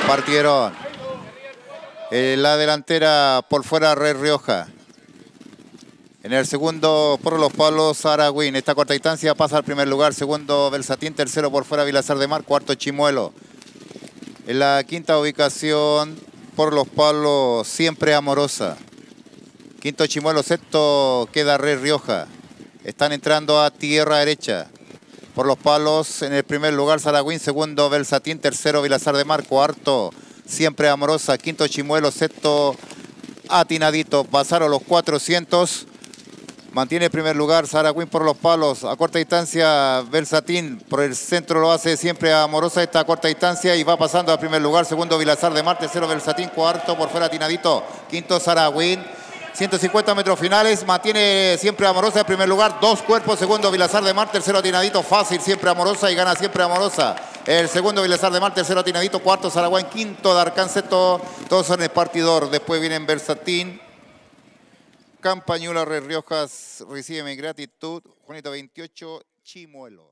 Partieron. La delantera por fuera, Red Rioja. En el segundo, por los palos, Aragüín. Esta corta distancia pasa al primer lugar. Segundo, Belsatín. Tercero, por fuera, Vilazar de Mar. Cuarto, Chimuelo. En la quinta ubicación, por los palos, Siempre Amorosa. Quinto, Chimuelo. Sexto, queda Red Rioja. Están entrando a tierra derecha. Por los palos, en el primer lugar, Aragüín. Segundo, Belsatín. Tercero, Vilazar de Mar. Cuarto, Siempre Amorosa. Quinto, Chimuelo. Sexto, Atinadito. Pasaron los 400. Mantiene el primer lugar Aragüín por los palos. A corta distancia, Belsatín. Por el centro lo hace Siempre Amorosa esta corta distancia y va pasando al primer lugar. Segundo, Vilazar de Mar. Tercero, Belsatín. Cuarto, por fuera, Atinadito. Quinto, Aragüín. 150 metros finales. Mantiene Siempre Amorosa en primer lugar. Dos cuerpos. Segundo, Vilazar de Mar. Tercero, Atinadito. Fácil, Siempre Amorosa y gana Siempre Amorosa. El segundo, Vilazar de Mar. Tercero, Atinadito. Cuarto, Aragüín. Quinto, Darcán. Sexto. Todos son el partidor. Después vienen Belsatín. Campañula, Red Riojas, recibe mi gratitud. Juanito 28, Chimuelo.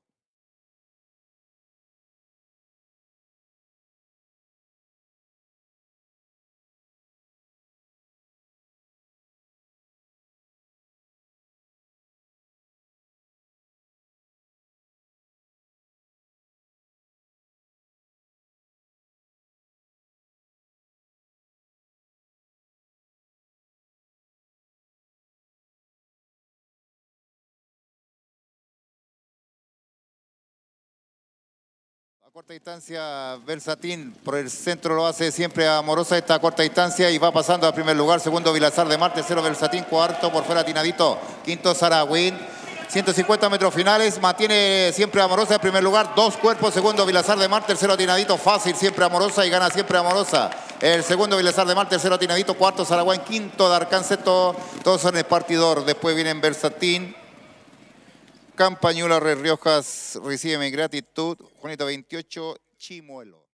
A corta distancia, Belsatín por el centro lo hace Siempre Amorosa esta corta distancia y va pasando al primer lugar. Segundo, Vilazar de Mar. Tercero, Belsatín. Cuarto, por fuera, Atinadito. Quinto, Aragüín. 150 metros finales. Mantiene Siempre Amorosa en primer lugar. Dos cuerpos. Segundo, Vilazar de Mar. Tercero, Atinadito. Fácil, Siempre Amorosa y gana Siempre Amorosa. El segundo, Vilazar de Mar. Tercero, Atinadito. Cuarto, Aragüín. Quinto, Darcán. Sexto. Todos son el partidor. Después vienen Belsatín. Campañula, Red Riojas, recibe mi gratitud. Juanito 28, Chimuelo.